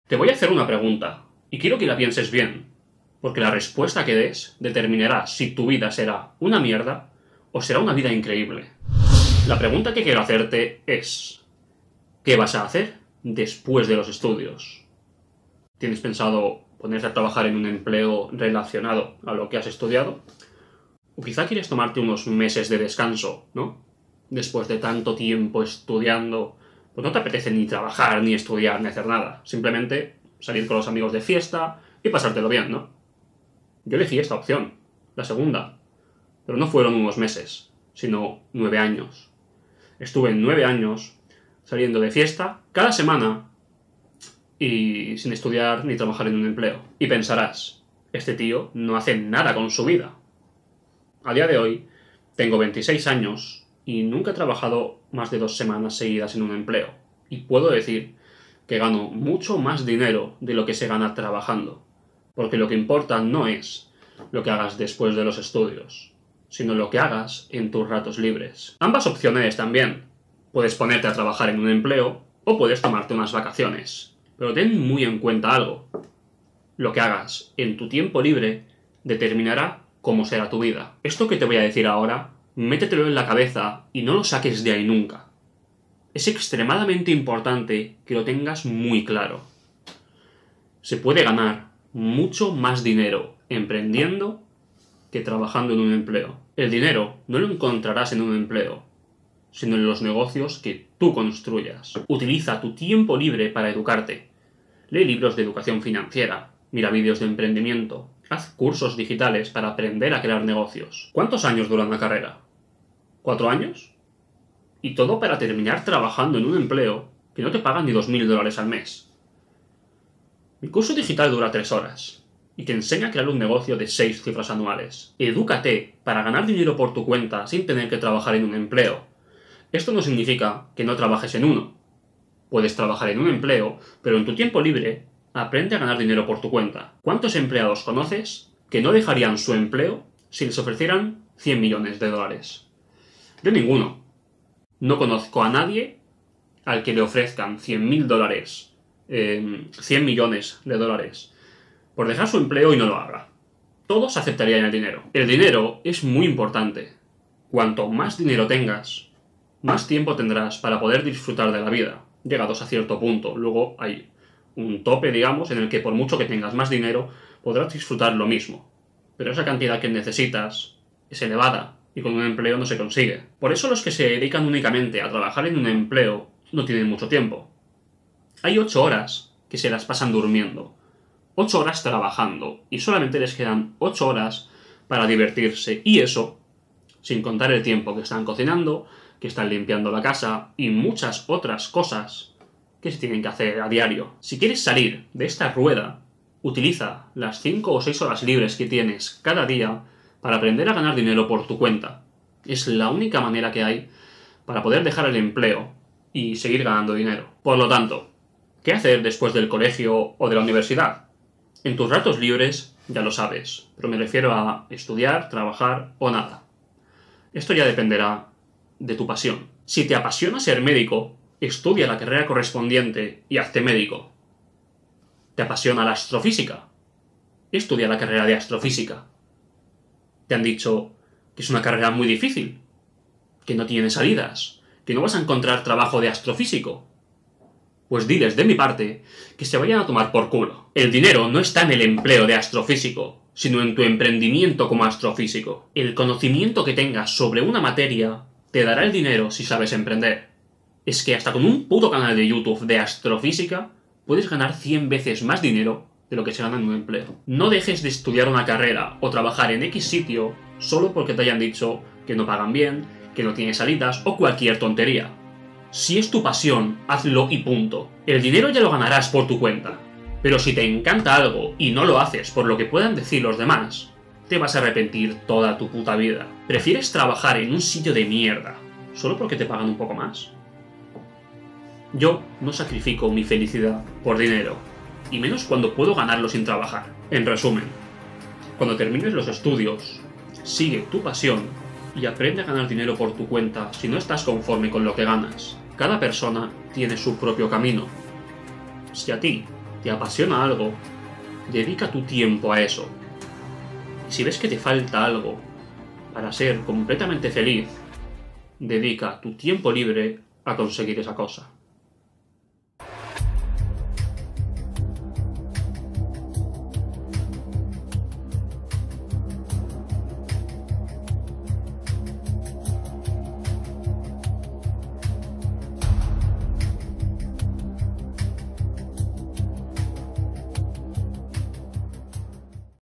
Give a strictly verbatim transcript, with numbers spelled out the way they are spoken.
Te voy a hacer una pregunta, y quiero que la pienses bien, porque la respuesta que des determinará si tu vida será una mierda o será una vida increíble. La pregunta que quiero hacerte es: ¿qué vas a hacer después de los estudios? ¿Tienes pensado ponerte a trabajar en un empleo relacionado a lo que has estudiado? O quizá quieres tomarte unos meses de descanso, ¿no? Después de tanto tiempo estudiando, pues no te apetece ni trabajar, ni estudiar, ni hacer nada. Simplemente salir con los amigos de fiesta y pasártelo bien, ¿no? Yo elegí esta opción, la segunda. Pero no fueron unos meses, sino nueve años. Estuve nueve años saliendo de fiesta cada semana y sin estudiar ni trabajar en un empleo. Y pensarás, este tío no hace nada con su vida. A día de hoy tengo veintiséis años y nunca he trabajado más de dos semanas seguidas en un empleo. Y puedo decir que gano mucho más dinero de lo que se gana trabajando. Porque lo que importa no es lo que hagas después de los estudios, sino lo que hagas en tus ratos libres. Ambas opciones también. Puedes ponerte a trabajar en un empleo o puedes tomarte unas vacaciones. Pero ten muy en cuenta algo. Lo que hagas en tu tiempo libre determinará cómo será tu vida. Esto que te voy a decir ahora, métetelo en la cabeza y no lo saques de ahí nunca. Es extremadamente importante que lo tengas muy claro. Se puede ganar mucho más dinero emprendiendo que trabajando en un empleo. El dinero no lo encontrarás en un empleo, sino en los negocios que tú construyas. Utiliza tu tiempo libre para educarte. Lee libros de educación financiera, mira vídeos de emprendimiento, haz cursos digitales para aprender a crear negocios. ¿Cuántos años dura una carrera? ¿Cuatro años? Y todo para terminar trabajando en un empleo que no te pagan ni dos mil dólares al mes. Mi curso digital dura tres horas y te enseña a crear un negocio de seis cifras anuales. Edúcate para ganar dinero por tu cuenta sin tener que trabajar en un empleo. Esto no significa que no trabajes en uno. Puedes trabajar en un empleo, pero en tu tiempo libre aprende a ganar dinero por tu cuenta. ¿Cuántos empleados conoces que no dejarían su empleo si les ofrecieran cien millones de dólares? Yo ninguno. No conozco a nadie al que le ofrezcan cien mil dólares, eh, cien millones de dólares, por dejar su empleo y no lo haga. Todos aceptarían el dinero. El dinero es muy importante. Cuanto más dinero tengas, más tiempo tendrás para poder disfrutar de la vida, llegados a cierto punto. Luego hay un tope, digamos, en el que por mucho que tengas más dinero, podrás disfrutar lo mismo. Pero esa cantidad que necesitas es elevada y con un empleo no se consigue. Por eso los que se dedican únicamente a trabajar en un empleo no tienen mucho tiempo. Hay ocho horas que se las pasan durmiendo, ocho horas trabajando, y solamente les quedan ocho horas para divertirse, y eso sin contar el tiempo que están cocinando, que están limpiando la casa y muchas otras cosas que se tienen que hacer a diario. Si quieres salir de esta rueda, utiliza las cinco o seis horas libres que tienes cada día para aprender a ganar dinero por tu cuenta. Es la única manera que hay para poder dejar el empleo y seguir ganando dinero. Por lo tanto, ¿qué hacer después del colegio o de la universidad? En tus ratos libres ya lo sabes, pero me refiero a estudiar, trabajar o nada. Esto ya dependerá de tu pasión. Si te apasiona ser médico, estudia la carrera correspondiente y hazte médico. ¿Te apasiona la astrofísica? Estudia la carrera de astrofísica. Te han dicho que es una carrera muy difícil, que no tiene salidas, que no vas a encontrar trabajo de astrofísico. Pues diles de mi parte que se vayan a tomar por culo. El dinero no está en el empleo de astrofísico, sino en tu emprendimiento como astrofísico. El conocimiento que tengas sobre una materia te dará el dinero si sabes emprender. Es que hasta con un puto canal de YouTube de astrofísica puedes ganar cien veces más dinero de lo que se gana en un empleo. No dejes de estudiar una carrera o trabajar en X sitio solo porque te hayan dicho que no pagan bien, que no tiene salidas o cualquier tontería. Si es tu pasión, hazlo y punto. El dinero ya lo ganarás por tu cuenta. Pero si te encanta algo y no lo haces por lo que puedan decir los demás, te vas a arrepentir toda tu puta vida. ¿Prefieres trabajar en un sitio de mierda solo porque te pagan un poco más? Yo no sacrifico mi felicidad por dinero, y menos cuando puedo ganarlo sin trabajar. En resumen, cuando termines los estudios, sigue tu pasión y aprende a ganar dinero por tu cuenta si no estás conforme con lo que ganas. Cada persona tiene su propio camino. Si a ti te apasiona algo, dedica tu tiempo a eso. Y si ves que te falta algo para ser completamente feliz, dedica tu tiempo libre a conseguir esa cosa.